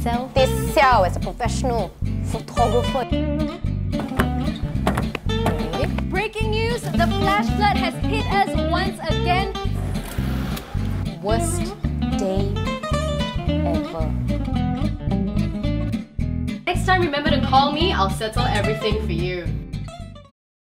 myself. They sell as a professional photographer. Breaking news, the flash flood has hit us once again. Worst day ever. Next time, remember to call me. I'll settle everything for you.